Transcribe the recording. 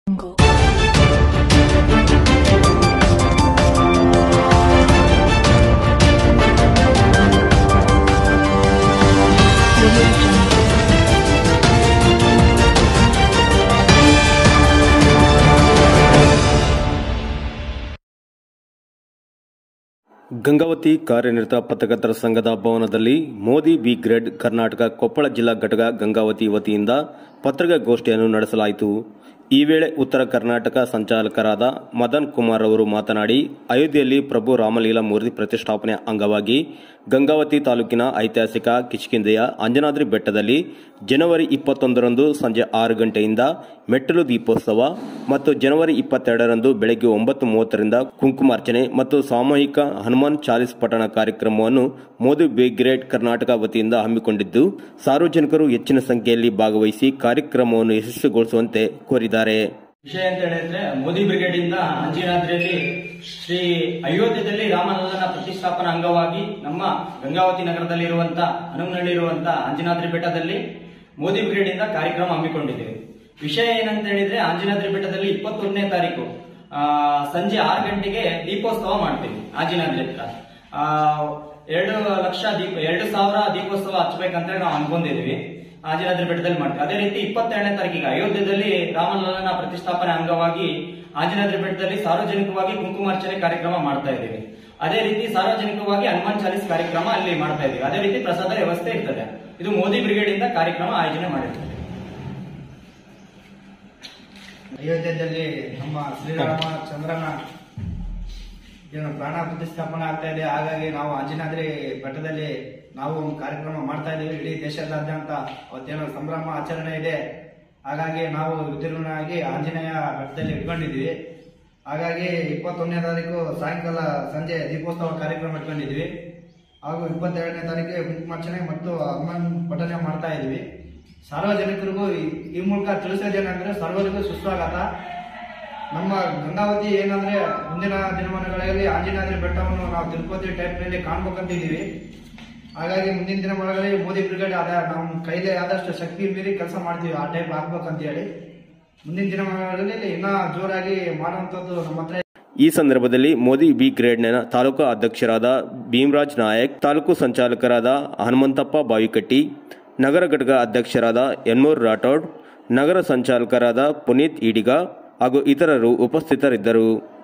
ಗಂಗಾವತಿ ಕಾರ್ಯನಿರತ ಪತ್ರಕರ್ತರ ಸಂಘದ ಭವನದಲ್ಲಿ ಮೋದಿ ಬಿ ಗ್ರೇಡ್ ಕರ್ನಾಟಕ ಕೊಪ್ಪಳ ಜಿಲ್ಲಾ ಘಟಕ ಗಂಗಾವತಿ ವತಿಯಿಂದ ಪತ್ರಿಕಾಗೋಷ್ಠಿಯನ್ನು ನಡೆಸಲಾಯಿತು. ಈ ವೇಳೆ ಉತ್ತರ ಕರ್ನಾಟಕ ಸಂಚಾಲಕರಾದ ಮದನ್ ಕುಮಾರ್ ಅವರು ಮಾತನಾಡಿ, ಅಯೋಧ್ಯೆಯಲ್ಲಿ ಪ್ರಭು ರಾಮಲೀಲಾ ಮೂರ್ತಿ ಪ್ರತಿಷ್ಠಾಪನೆ ಅಂಗವಾಗಿ ಗಂಗಾವತಿ ತಾಲೂಕಿನ ಐತಿಹಾಸಿಕ ಕಿಷ್ಕಿಂಧೆಯ ಅಂಜನಾದ್ರಿ ಬೆಟ್ಟದಲ್ಲಿ ಜನವರಿ 21ರಂದು ಸಂಜೆ 6 ಗಂಟೆಯಿಂದ ಮೆಟ್ಟಲು ದೀಪೋತ್ಸವ ಮತ್ತು ಜನವರಿ 22ರಂದು ಬೆಳಗ್ಗೆ 9:30ರಿಂದ ಕುಂಕುಮಾರ್ಚನೆ ಮತ್ತು ಸಾಮೂಹಿಕ ಹನುಮಾನ್ ಚಾಲಿಸ್ ಪಠಣ ಕಾರ್ಯಕ್ರಮವನ್ನು ಮೋದಿ ಬಿ ಗ್ರೇಡ್ ಕರ್ನಾಟಕ ವತಿಯಿಂದ ಹಮ್ಮಿಕೊಂಡಿದ್ದು, ಸಾರ್ವಜನಿಕರು ಹೆಚ್ಚಿನ ಸಂಖ್ಯೆಯಲ್ಲಿ ಭಾಗವಹಿಸಿ ಕಾರ್ಯಕ್ರಮವನ್ನು ಯಶಸ್ವಿಗೊಳಿಸುವಂತೆ ಕೋರಿದ್ದಾರೆ. ವಿಷಯ ಅಂತ ಹೇಳಿದ್ರೆ, ಮೋದಿ ಬ್ರಿಗೇಡ್ ಇಂದ ಅಂಜನಾದ್ರಿಯಲ್ಲಿ ಶ್ರೀ ಅಯೋಧ್ಯೆಯಲ್ಲಿ ರಾಮಲಲ್ಲನ ಪ್ರತಿಷ್ಠಾಪನಾ ಅಂಗವಾಗಿ ನಮ್ಮ ಗಂಗಾವತಿ ನಗರದಲ್ಲಿರುವಂತಹ ಹನುಮನಹಳ್ಳಿರುವಂತಹ ಅಂಜನಾದ್ರಿ ಬೆಟ್ಟದಲ್ಲಿ ಮೋದಿ ಬ್ರಿಗೇಡ್ ಇಂದ ಕಾರ್ಯಕ್ರಮ ಹಮ್ಮಿಕೊಂಡಿದ್ದೇವೆ. ವಿಷಯ ಏನಂತ ಹೇಳಿದ್ರೆ, ಅಂಜನಾದ್ರಿ ಬೆಟ್ಟದಲ್ಲಿ 21ನೇ ತಾರೀಕು ಸಂಜೆ 6 ಗಂಟೆಗೆ ದೀಪೋತ್ಸವ ಮಾಡ್ತೀವಿ. ಅಂಜನಾದ್ರಿ ಹತ್ರ 2,00,000 ದೀಪೋತ್ಸವ ಹಚ್ಚಬೇಕಂತ ನಾವು ಅನ್ಕೊಂಡಿದೀವಿ. ಅಂಜನಾದ್ರಿ ಬೆಟ್ಟದಲ್ಲಿ ಮಾಡ್ತೀವಿ. ಅದೇ ರೀತಿ 22ನೇ ತಾರೀಕಿಗೆ ಅಯೋಧ್ಯೆಯಲ್ಲಿ ರಾಮಲಲ್ಲನ ಪ್ರತಿಷ್ಠಾಪನೆ ಅಂಗವಾಗಿ ಅಂಜನಾದ್ರಿ ಬೆಟ್ಟದಲ್ಲಿ ಸಾರ್ವಜನಿಕವಾಗಿ ಕುಂಕುಮಾರ್ಚನೆ ಕಾರ್ಯಕ್ರಮ ಮಾಡ್ತಾ ಇದ್ದೀವಿ. ಅದೇ ರೀತಿ ಸಾರ್ವಜನಿಕವಾಗಿ ಹನುಮಾನ್ ಚಾಲಿಸ್ ಕಾರ್ಯಕ್ರಮ ಅಲ್ಲಿ ಮಾಡ್ತಾ ಇದ್ದೀವಿ. ಅದೇ ರೀತಿ ಪ್ರಸಾದ ವ್ಯವಸ್ಥೆ ಇರ್ತದೆ. ಇದು ಮೋದಿ ಬ್ರಿಗೇಡ್ ಇಂದ ಕಾರ್ಯಕ್ರಮ ಆಯೋಜನೆ ಮಾಡಿರ್ತದೆ. ಅಯೋಧ್ಯೆಯಲ್ಲಿ ನಮ್ಮ ಶ್ರೀರಾಮಚಂದ್ರನ ಪ್ರಾಣ ಪ್ರತಿಷ್ಠಾಪನೆ ಆಗ್ತಾ ಇದೆ. ಹಾಗಾಗಿ ನಾವು ಅಂಜನಾದ್ರಿ ಬೆಟ್ಟದಲ್ಲಿ ನಾವು ಒಂದು ಕಾರ್ಯಕ್ರಮ ಮಾಡ್ತಾ ಇದ್ದೀವಿ. ಇಡೀ ದೇಶದಾದ್ಯಂತ ಅವತ್ತೇನೋ ಸಂಭ್ರಮ ಆಚರಣೆ ಇದೆ. ಹಾಗಾಗಿ ನಾವು ವಿಜೃಂಭಣೆಯಾಗಿ ಆಂಜನೇಯ ಬೆಟ್ಟದಲ್ಲಿ ಇಟ್ಕೊಂಡಿದ್ವಿ. ಹಾಗಾಗಿ 21ನೇ ತಾರೀಕು ಸಾಯಂಕಾಲ ಸಂಜೆ ದೀಪೋತ್ಸವ ಕಾರ್ಯಕ್ರಮ ಇಟ್ಕೊಂಡಿದ್ವಿ. ಹಾಗೂ 22ನೇ ತಾರೀಕಿಗೆ ಕುಂಕುಮಾರ್ಚನೆ ಮತ್ತು ಹನುಮಾನ್ ಪಠನೆ ಮಾಡ್ತಾ ಇದ್ವಿ. ಸಾರ್ವಜನಿಕರಿಗೂ ಈ ಮೂಲಕ ತಿಳಿಸೋದೇನಂದ್ರೆ, ಸರ್ವರಿಗೂ ಸುಸ್ವಾಗತ. ನಮ್ಮ ಗಂಗಾವತಿ ಏನಂದ್ರೆ, ಮುಂದಿನ ದಿನಮಾನಗಳಲ್ಲಿ ಆಂಜನಾದ್ರಿ ಬೆಟ್ಟವನ್ನು ನಾವು ತಿರುಪತಿ ಟೈಪ್ ನಲ್ಲಿ ಕಾಣ್ಬೇಕಂತಿದ್ದೀವಿ. ಹಾಗಾಗಿ ಮುಂದಿನ ದಿನಮಾನಗಳಲ್ಲಿ ಮೋದಿ ಬ್ರಿಗೇಡ್ ನಮ್ಮ ಕೈಲಿ ಆದಷ್ಟು ಶಕ್ತಿ ಮೀರಿ ಕೆಲಸ ಮಾಡ್ತೀವಿ. ಆ ಟೈಪ್ ಆಗ್ಬೇಕಂತ ಹೇಳಿ ಮುಂದಿನ ದಿನಮಾನಗಳಲ್ಲಿ ಇನ್ನೂ ಜೋರಾಗಿ ಮಾಡುವಂತದ್ದು ನಮ್ಮ ಹತ್ರ. ಈ ಸಂದರ್ಭದಲ್ಲಿ ಮೋದಿ ಬಿ ಗ್ರೇಡ್ನ ತಾಲೂಕು ಅಧ್ಯಕ್ಷರಾದ ಭೀಮರಾಜ್ ನಾಯಕ್, ತಾಲೂಕು ಸಂಚಾಲಕರಾದ ಹನುಮಂತಪ್ಪ ಬಾವಿಕಟ್ಟಿ, ನಗರ ಘಟಕ ಅಧ್ಯಕ್ಷರಾದ ಯನ್ಮೂರ್ ರಾಠೋಡ್, ನಗರ ಸಂಚಾಲಕರಾದ ಪುನೀತ್ ಈಡಿಗ ಹಾಗೂ ಇತರರು ಉಪಸ್ಥಿತರಿದ್ದರು.